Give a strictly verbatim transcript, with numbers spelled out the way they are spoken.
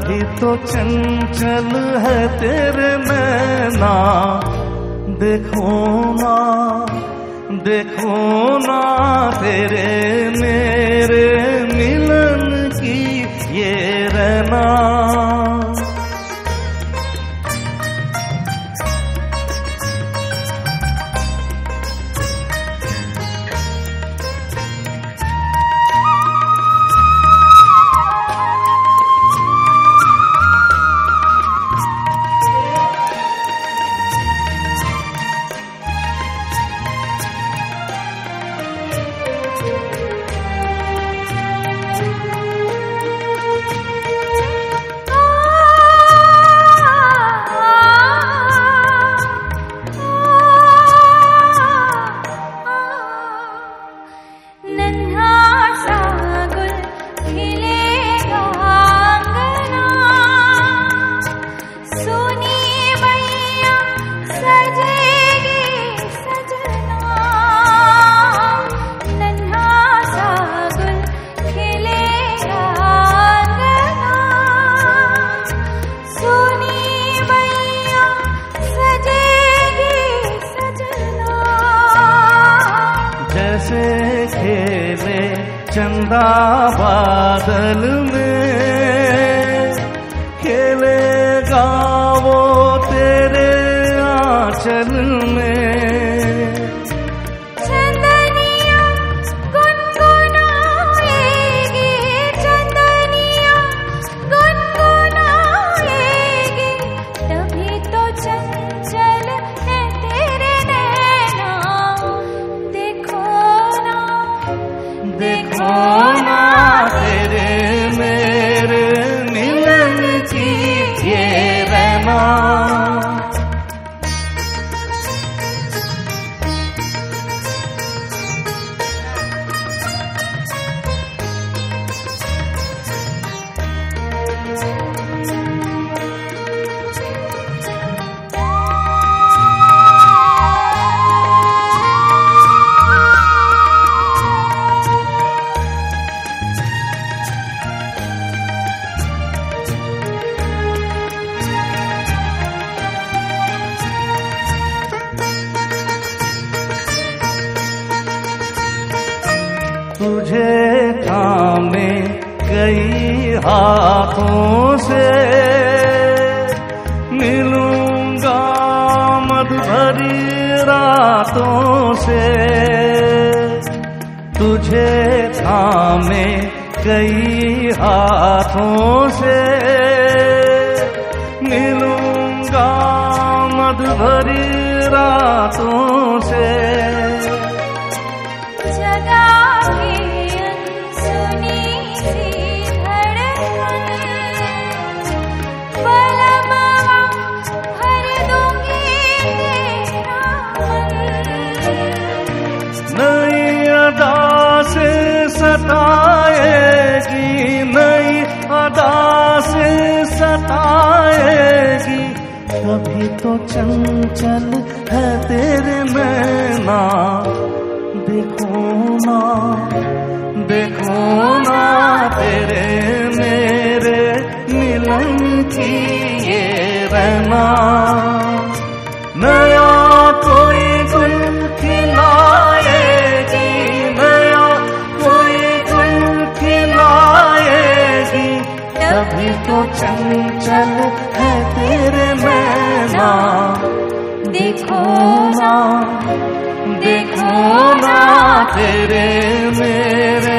तभी तो चंचल है तेरे नैना। देखो ना देखो ना तेरे मेरे मिलन की ये रहना। जैसे खेले चंदा बादल में, खेलेगा वो तेरे आंचल में। चंदनिया गुनगुनाएगी, चंदनिया गुनगुनाएगी, तभी तो चंचल है तेरे नैना। देखो ना देखो ना तेरे मेरे मिलन की ये रहना। तुझे थामे कई हाथों से, मिलूंगा मधुभरी रातों से। तुझे थामे कई हाथों से, मिलूंगा मधुभरी रातों से। नई अदा से सताएगी, नई अदा से सताएगी, कभी तो चंचल है तेरे नैना। देखो ना देखो ना तेरे मेरे मिलन की ये रहना। नया कोई गुल खिलाएगी, नया कोई गुल खिलाएगी, तभी तो चंचल है तेरे नैना। देखो ना देखो ना तेरे मेरे